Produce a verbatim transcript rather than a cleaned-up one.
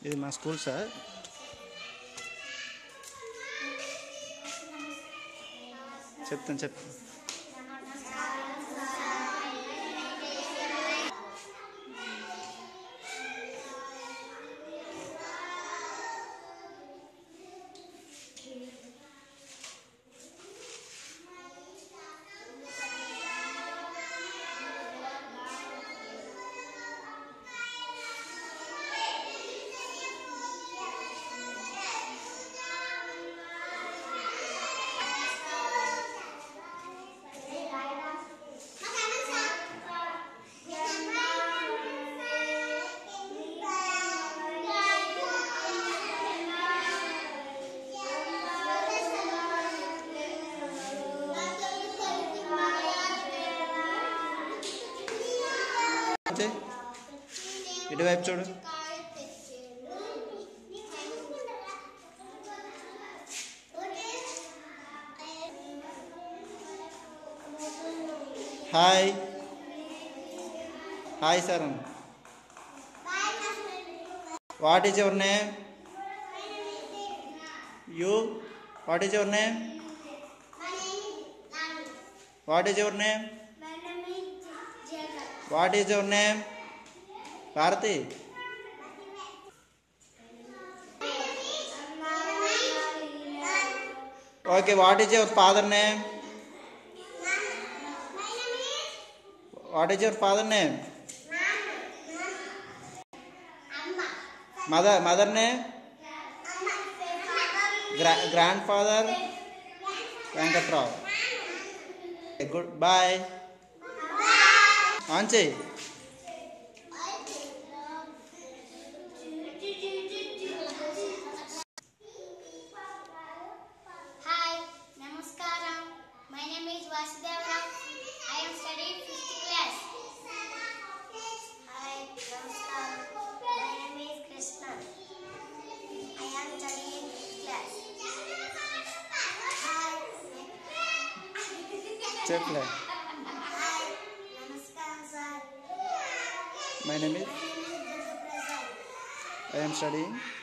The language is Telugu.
ఇది మా స్కూల్ సార్. చెప్తాను చెప్తాను ఇటువైపు చూడు. Hi hi sir. What is your name? You what is your name? What is your name? What is your name? Bharathi. Okay, what is your father name? What is your father name? Mother mother name? Grand grand father Venkatrao. Good boy. On చెయ్యి. చెప్పలే. My name is I am studying